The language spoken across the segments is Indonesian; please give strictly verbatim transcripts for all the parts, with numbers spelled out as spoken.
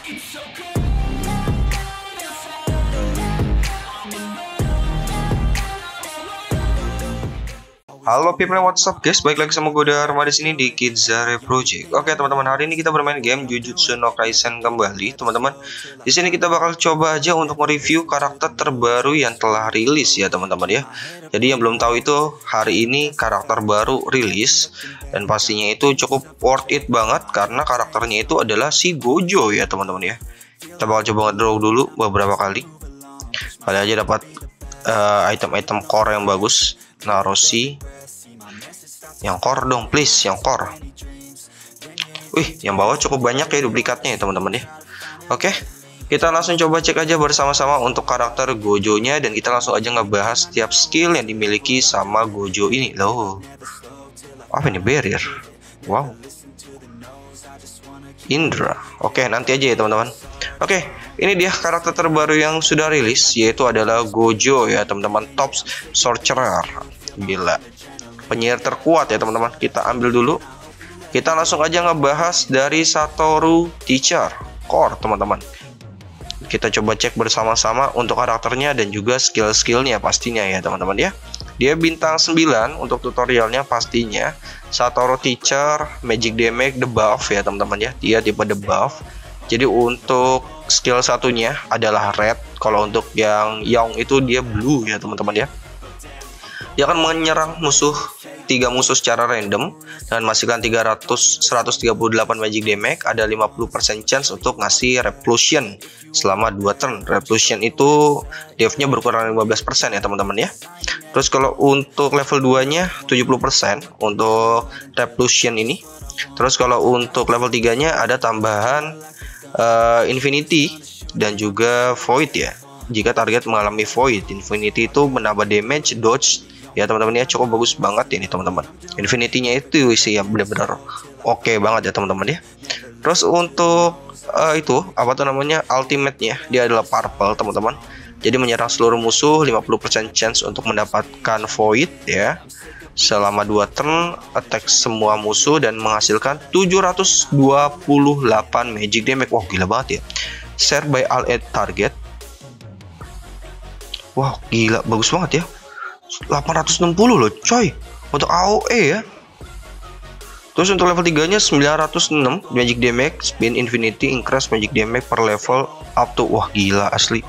Halo people, what's up guys? Baik lagi sama gue Dharma di sini di Kidzare Project. Oke teman-teman, hari ini kita bermain game Jujutsu no Kaisen kembali, teman-teman. Di sini kita bakal coba aja untuk mereview karakter terbaru yang telah rilis ya, teman-teman ya. Jadi yang belum tahu itu, hari ini karakter baru rilis dan pastinya itu cukup worth it banget karena karakternya itu adalah si Gojo ya, teman-teman ya. Kita bakal coba ngedraw dulu beberapa kali. Kali aja dapat uh, item-item core yang bagus. Naroshi yang core dong, please, yang core. Wih, yang bawah cukup banyak ya duplikatnya ya, teman-teman ya. Oke, kita langsung coba cek aja bersama-sama untuk karakter Gojo-nya dan kita langsung aja ngebahas setiap skill yang dimiliki sama Gojo ini loh. Apa ini, barrier? Wow. Indra. Oke, nanti aja ya, teman-teman. Oke, ini dia karakter terbaru yang sudah rilis, yaitu adalah Gojo ya, teman-teman. Top Sorcerer. Gila. Penyihir terkuat ya, teman-teman. Kita ambil dulu. Kita langsung aja ngebahas dari Satoru Teacher Core, teman-teman. Kita coba cek bersama-sama untuk karakternya dan juga skill-skillnya pastinya ya, teman-teman ya. Dia bintang sembilan untuk tutorialnya pastinya. Satoru Teacher, Magic Damage debuff ya, teman-teman ya. Dia tipe debuff. Jadi untuk skill satunya adalah red. Kalau untuk yang Young itu dia blue ya, teman-teman ya. Dia akan menyerang musuh tiga musuh secara random dan menghasilkan tiga ratus seratus tiga puluh delapan magic damage. Ada lima puluh persen chance untuk ngasih repulsion selama dua turn. Repulsion itu dev-nya berkurang lima belas persen ya, teman-teman ya. Terus kalau untuk level dua nya tujuh puluh persen untuk repulsion ini. Terus kalau untuk level tiga nya ada tambahan uh, Infinity dan juga Void ya. Jika target mengalami Void, Infinity itu menambah damage, dodge ya, teman-teman ya. Cukup bagus banget ini, teman-teman. Infinity-nya itu sih yang benar-benar oke okay banget ya, teman-teman ya. Terus untuk uh, itu apa tuh namanya, ultimate-nya dia adalah purple, teman-teman. Jadi menyerang seluruh musuh, lima puluh persen chance untuk mendapatkan Void ya. Selama dua turn, attack semua musuh dan menghasilkan tujuh ratus dua puluh delapan magic damage. Wah, gila banget ya. Share by all at target. Wah, gila, bagus banget ya. delapan ratus enam puluh loh, coy. Untuk A O E ya. Terus untuk level tiga nya sembilan ratus enam magic damage, spin infinity, increase magic damage per level up to. Wah, gila asli.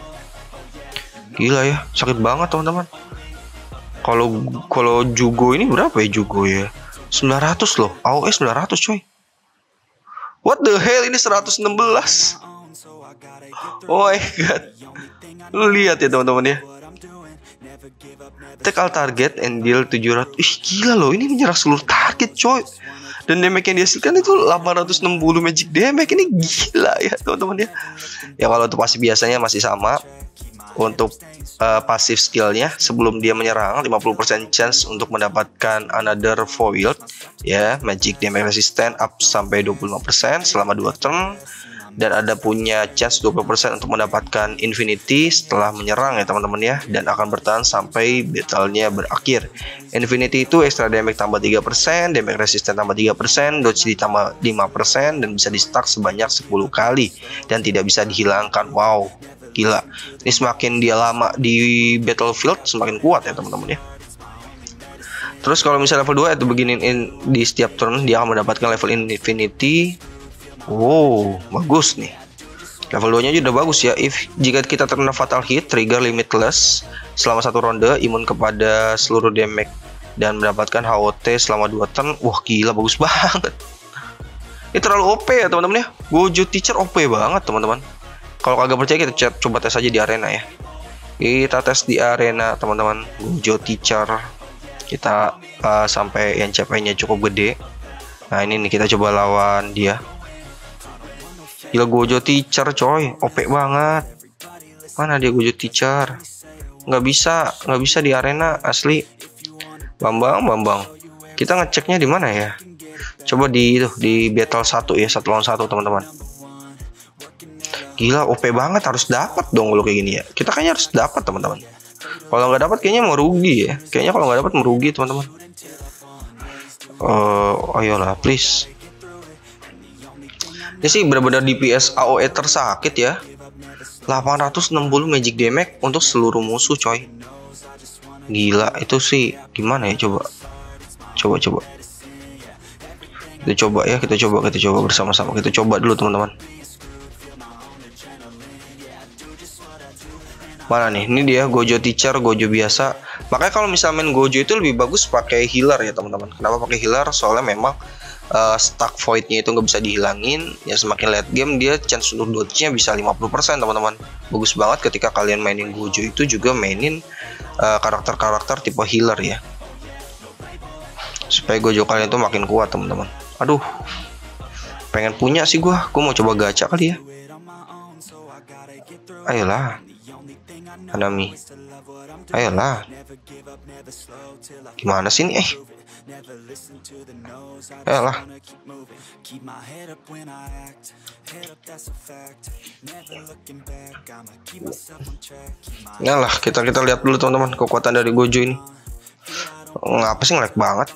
Gila ya, sakit banget, teman-teman. Kalau kalau Jugo ini berapa ya, Jugo ya? sembilan ratus loh. A O E sembilan ratus, coy. What the hell, ini seratus enam belas. Oh my god. Lu lihat ya, teman-teman ya. Take all target and deal tujuh ratus. Ih, gila loh, ini menyerang seluruh target, coy. Dan damage yang dihasilkan itu delapan ratus enam puluh magic damage. Ini gila ya, teman-teman ya. Ya kalau untuk pasif biasanya masih sama. Untuk uh, pasif skillnya sebelum dia menyerang, lima puluh persen chance untuk mendapatkan another foil ya, magic damage resistant up sampai dua puluh lima persen selama dua turn. Dan ada punya chance dua puluh persen untuk mendapatkan infinity setelah menyerang ya, teman-teman ya. Dan akan bertahan sampai battle-nya berakhir. Infinity itu extra damage tambah tiga persen, damage resistant tambah tiga persen, dodge ditambah lima persen, dan bisa di stack sebanyak sepuluh kali. Dan tidak bisa dihilangkan. Wow, gila. Ini semakin dia lama di battlefield semakin kuat ya, teman-teman ya. Terus kalau misalnya level dua itu beginin in, di setiap turn dia akan mendapatkan level infinity. Wow, bagus nih. Level dua nya juga udah bagus ya. If jika kita terkena fatal hit, trigger limitless selama satu ronde, imun kepada seluruh damage dan mendapatkan H O T selama dua turn. Wah, gila, bagus banget. Ini terlalu O P ya, teman-teman ya. Gojo Teacher O P banget, teman-teman. Kalau kagak percaya kita chat, coba tes aja di arena ya. Kita tes di arena, teman-teman. Gojo Teacher. Kita uh, sampai yang C P-nya cukup gede. Nah, ini nih kita coba lawan dia. Gila, Gojo Teacher, coy, O P banget. Mana dia Gojo Teacher? Nggak bisa, nggak bisa di arena asli. Bambang, Bambang. Kita ngeceknya di mana ya? Coba di itu, di battle satu ya, satu lawan satu, teman-teman. Gila, O P banget, harus dapat dong kalau kayak gini ya. Kita kayaknya harus dapat, teman-teman. Kalau nggak dapat kayaknya mau rugi ya. Kayaknya kalau nggak dapat merugi, teman-teman. Uh, ayolah, please. Ini sih benar-benar D P S A O E tersakit ya. delapan ratus enam puluh magic damage untuk seluruh musuh coy. Gila itu sih gimana ya, coba. Coba coba. Kita coba ya, kita coba kita coba bersama-sama. Kita coba dulu teman-teman. Mana nih? Ini dia Gojo Teacher, Gojo biasa. Makanya kalau misalnya main Gojo itu lebih bagus pakai healer ya teman-teman. Kenapa pakai healer? Soalnya memang uh, stack voidnya itu nggak bisa dihilangin. Ya semakin late game dia chance untuk dodge-nya bisa lima puluh persen teman-teman. Bagus banget ketika kalian mainin Gojo itu juga mainin karakter-karakter uh, tipe healer ya. Supaya Gojo kalian itu makin kuat teman-teman. Aduh, pengen punya sih gua. Gua mau coba gacha kali ya. Ayolah. Hanami, ayolah. Gimana sih ini? Eh, ayolah. Yalah, kita kita lihat dulu teman-teman kekuatan dari Gojo ini. Ngapa sih ngelag banget?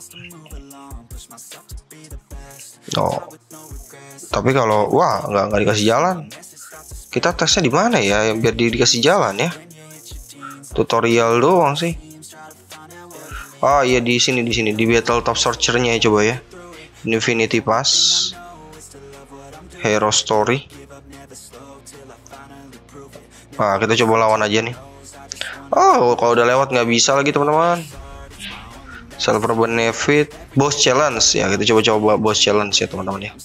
Oh, tapi kalau wah nggak nggak dikasih jalan. Kita tesnya di mana ya biar di, dikasih jalan ya? Tutorial doang sih. Oh iya di sini di sini di Battle Top Searcher-nya ya, coba ya. Infinity Pass, Hero Story. Nah, kita coba lawan aja nih. Oh, kalau udah lewat nggak bisa lagi teman-teman. Silver Benefit, Boss Challenge ya. Kita coba-coba Boss Challenge ya teman-teman ya.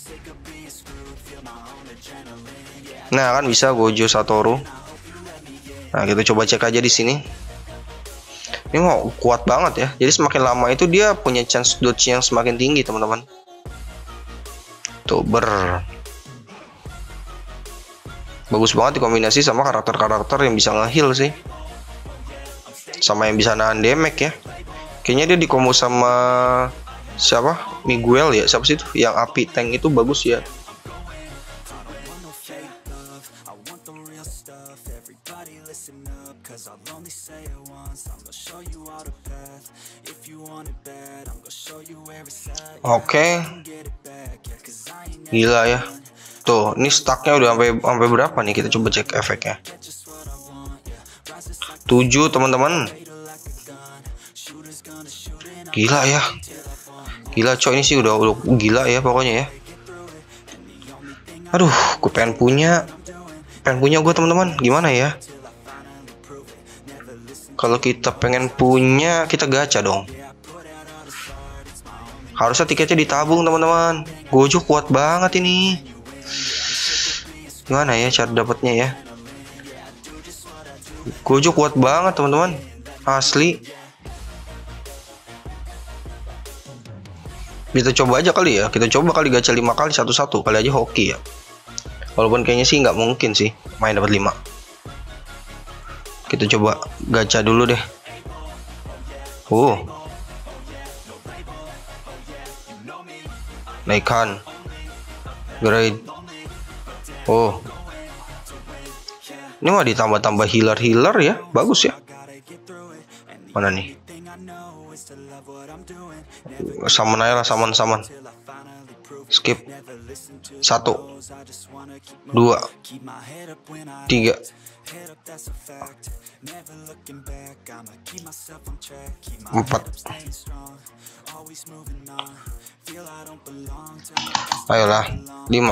Nah kan bisa Gojo Satoru. Nah kita coba cek aja di sini. Ini mau kuat banget ya. Jadi semakin lama itu dia punya chance dodge yang semakin tinggi teman-teman. Tuh ber. Bagus banget dikombinasi sama karakter-karakter yang bisa nge-heal sih. Sama yang bisa nahan damage ya. Kayaknya dia di combo sama siapa? Miguel ya. Siapa sih itu? Yang api tank itu bagus ya. Oke, okay. Gila ya. Tuh, ini stacknya udah sampai sampai berapa nih? Kita coba cek efeknya. tujuh teman-teman. Gila ya. Gila coy, ini sih udah, udah gila ya pokoknya ya. Aduh, gue pengen punya. Pengen punya gue teman-teman. Gimana ya? Kalau kita pengen punya, kita gacha dong. Harusnya tiketnya ditabung teman-teman. Gojo kuat banget ini. Gimana ya cara dapatnya ya? Gojo kuat banget teman-teman. Asli. Kita coba aja kali ya. Kita coba kali gacha lima kali satu-satu. Kali aja hoki ya. Walaupun kayaknya sih nggak mungkin sih main dapat lima. Kita coba gacha dulu deh. Oh. Naikkan grade. Oh, ini mah ditambah-tambah healer-healer ya. Bagus ya. Mana nih? Summon aja lah, summon summon. Skip. Satu, dua, tiga, empat. Ayolah, lima.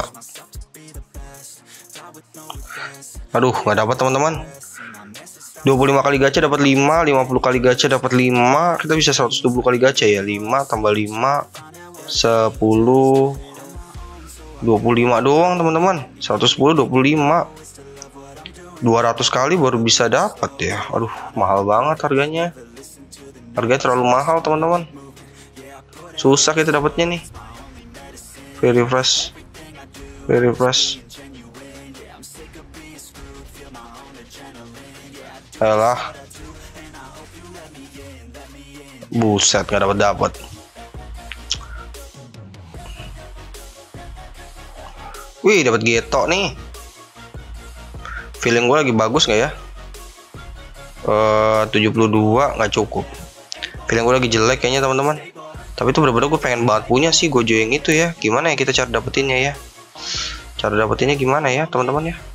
Aduh, nggak dapat teman-teman. dua puluh lima kali gacha dapat lima, lima puluh kali gacha dapat lima. Kita bisa seratus dua puluh kali gacha ya. lima tambah lima, sepuluh, dua puluh lima doang teman-teman. seratus sepuluh, dua puluh lima. dua ratus kali baru bisa dapat ya. Aduh, mahal banget harganya. Harganya terlalu mahal teman-teman. Susah kita dapatnya nih. Very fresh. Very fresh. Ayolah. Buset, nggak dapat dapat. Wih, dapat Geto nih. Feeling gue lagi bagus nggak ya? Uh, tujuh puluh dua nggak cukup. Feeling gue lagi jelek kayaknya teman-teman. Tapi itu bener-bener gue pengen banget punya sih Gojo yang itu ya. Gimana ya kita cara dapetinnya ya? Cara dapetinnya gimana ya teman-teman ya?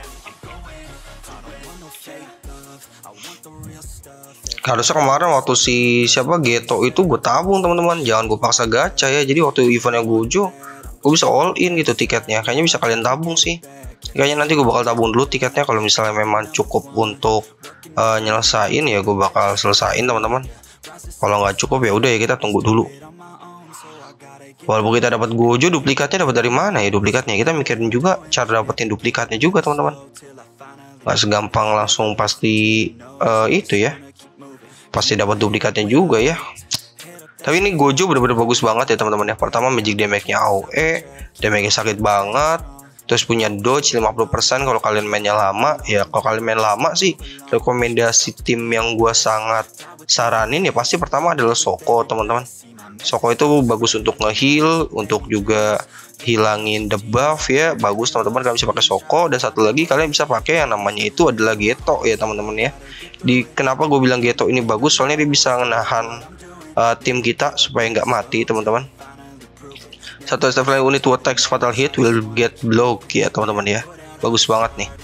Harusnya kemarin waktu si siapa Geto itu gue tabung teman-teman, jangan gue paksa gacha ya. Jadi waktu eventnya Gojo gue bisa all in gitu tiketnya. Kayaknya bisa kalian tabung sih. Kayaknya nanti gue bakal tabung dulu tiketnya. Kalau misalnya memang cukup untuk uh, nyelesain ya gue bakal selesain teman-teman. Kalau nggak cukup ya udah ya kita tunggu dulu. Walaupun kita dapat Gojo, duplikatnya dapat dari mana ya duplikatnya? Kita mikirin juga cara dapetin duplikatnya juga teman-teman. Gak segampang langsung pasti uh, itu ya. Pasti dapat duplikatnya juga ya. Tapi ini Gojo bener-bener bagus banget ya teman-teman ya. Pertama magic damage-nya A O E, damage-nya sakit banget. Terus punya dodge lima puluh persen kalau kalian mainnya lama. Ya kalau kalian main lama sih, rekomendasi tim yang gua sangat saranin ya pasti pertama adalah Soko teman-teman. Soko itu bagus untuk nge-heal, untuk juga hilangin debuff ya. Bagus teman-teman, kalian bisa pakai Soko. Dan satu lagi kalian bisa pakai yang namanya itu adalah Geto ya teman-teman ya. Di kenapa gue bilang Geto ini bagus, soalnya dia bisa menahan uh, tim kita supaya nggak mati teman-teman. Satu step unit to attack fatal hit will get blocked ya teman-teman ya. Bagus banget nih.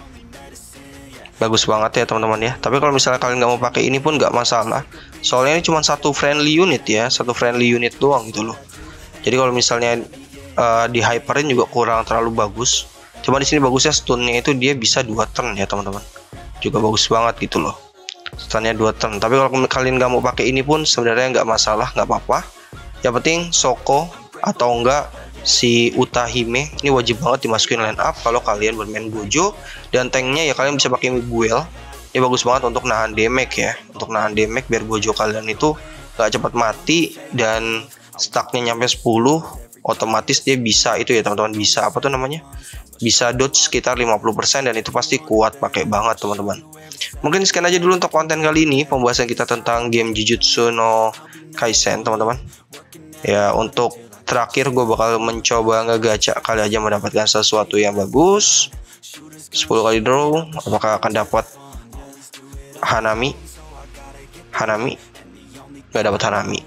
Bagus banget ya teman-teman ya. Tapi kalau misalnya kalian nggak mau pakai ini pun nggak masalah. Soalnya ini cuma satu friendly unit ya, satu friendly unit doang gitu loh. Jadi kalau misalnya uh, di hyperin juga kurang terlalu bagus. Cuma di sini bagusnya stunnya itu dia bisa dua turn ya teman-teman. Juga bagus banget gitu loh. Stunnya dua turn. Tapi kalau kalian nggak mau pakai ini pun sebenarnya nggak masalah, nggak apa-apa. Yang penting Soko atau enggak si Utahime ini wajib banget dimasukin line up kalau kalian bermain Gojo. Dan tanknya ya kalian bisa pakai Miguel. Ini bagus banget untuk nahan damage ya, untuk nahan damage biar Gojo kalian itu gak cepat mati. Dan stacknya nyampe sepuluh, otomatis dia bisa itu ya teman-teman, bisa apa tuh namanya, bisa dodge sekitar lima puluh persen. Dan itu pasti kuat, pakai banget teman-teman. Mungkin sekian aja dulu untuk konten kali ini, pembahasan kita tentang game Jujutsu no Kaisen teman-teman ya. Untuk terakhir gue bakal mencoba ngegacha kali aja mendapatkan sesuatu yang bagus. Sepuluh kali draw, apakah akan dapat Hanami? Hanami nggak dapat Hanami.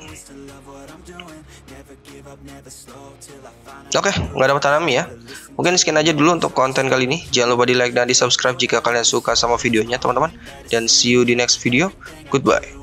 Oke, nggak dapat Hanami ya. Mungkin sekian aja dulu untuk konten kali ini. Jangan lupa di like dan di subscribe jika kalian suka sama videonya teman-teman. Dan see you di next video. Goodbye.